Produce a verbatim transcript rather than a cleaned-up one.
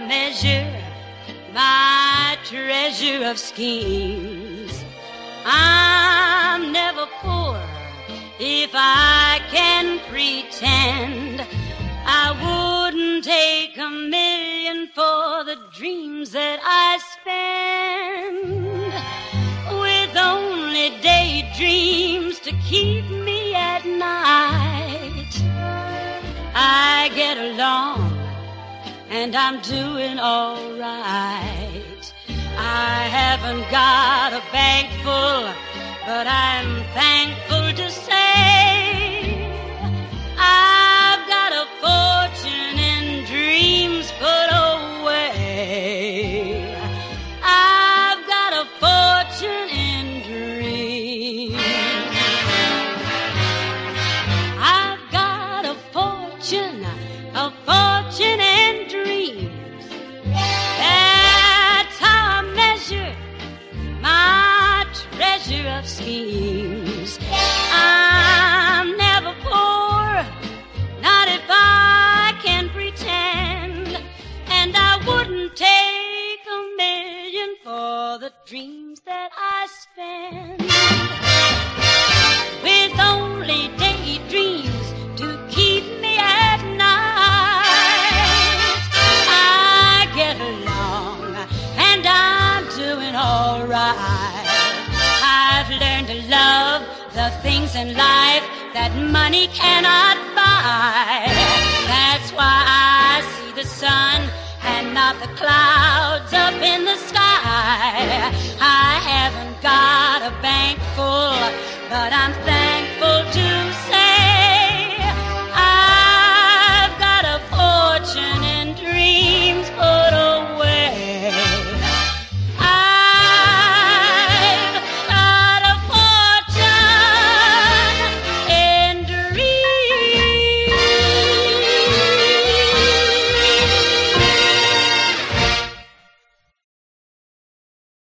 measure my treasure of schemes. I'm never poor if I can pretend. I wouldn't take a million for the dreams that I spend. With only daydreams to keep me at night, I get along and I'm doing all right. I haven't got a bank full, but I'm thankful to say I've got a fortune in dreams put away. I've got a fortune in dreams. I've got a fortune, a fortune in dreams. That's how I measure my treasure of schemes. I'm never poor, not if I can pretend. And I wouldn't take a million for the dreams that I spend. With only daydreams to keep me at night, I get along and I'm doing all right. I've learned to love the things in life that money cannot buy. That's why I see the sun and not the clouds up in the sky. I haven't got a bank full, but I'm thankful